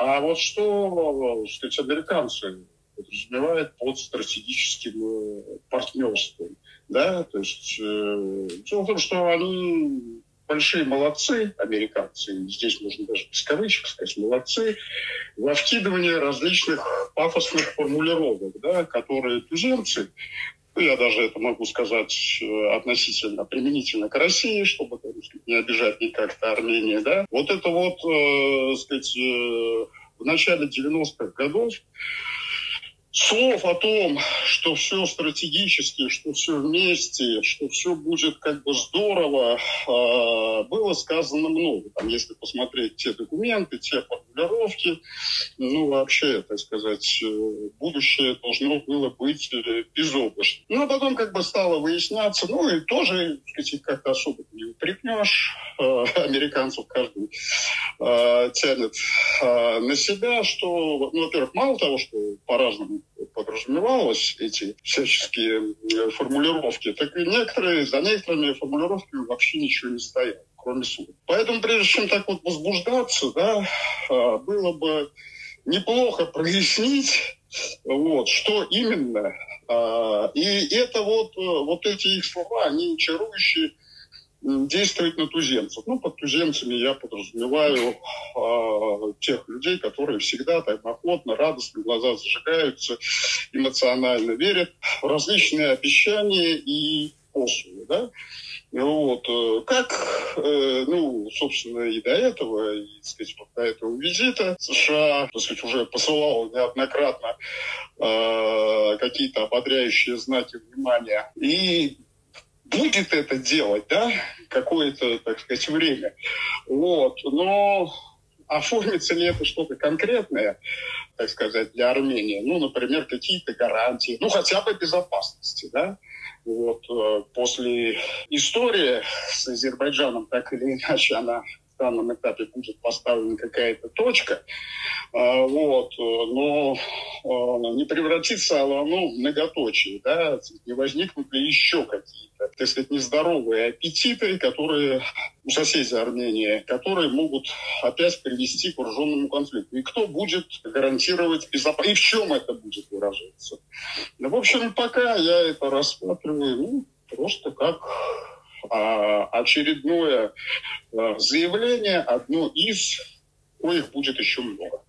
А вот что, так сказать, американцы подразумевают под стратегическим партнерством, да, то есть дело в том, что они большие молодцы, американцы, и здесь можно даже без кавычек сказать, молодцы, во вкидывании различных пафосных формулировок, да, которые туземцы, я даже это могу сказать относительно, применительно к России, чтобы, так сказать, не обижать никак-то Армению, да. Вот это вот, так сказать, в начале 90-х годов слов о том, что все стратегически, что все вместе, что все будет как бы здорово, было сказано много. Там, если посмотреть те документы, те формулировки, ну, вообще, так сказать, будущее должно было быть безоблачным. Ну, а потом как бы стало выясняться, ну, и тоже, так сказать, как-то особо не упрекнешь, американцев каждый тянет на себя, что, ну, во-первых, мало того, что по-разному подразумевалось эти всяческие формулировки, так и за некоторыми формулировками вообще ничего не стояло, кроме слов. Поэтому, прежде чем так вот возбуждаться, да, было бы неплохо прояснить, вот, что именно. И это вот эти их слова, они чарующие, действовать на туземцев. Ну, под туземцами я подразумеваю тех людей, которые всегда так охотно, радостно, глаза зажигаются, эмоционально верят в различные обещания и послуги, да. Вот. Как, ну, собственно, и до этого, и, так сказать, вот до этого визита США, так сказать, уже посылал неоднократно какие-то ободряющие знаки внимания. И будет это делать, да, какое-то, так сказать, время. Вот. Но оформится ли это что-то конкретное, так сказать, для Армении? Ну, например, какие-то гарантии, ну, хотя бы безопасности, да. Вот. После истории с Азербайджаном, так или иначе, она в данном этапе будет поставлена какая-то точка, вот, но не превратится оно в многоточие, да, не возникнут ли еще какие-то, так сказать, нездоровые аппетиты, которые у соседей Армении, которые могут опять привести к вооруженному конфликту. И кто будет гарантировать безопасность, и в чем это будет выражаться. Ну, в общем, пока я это рассматриваю, ну, просто как очередное заявление, одно из, коих будет еще много.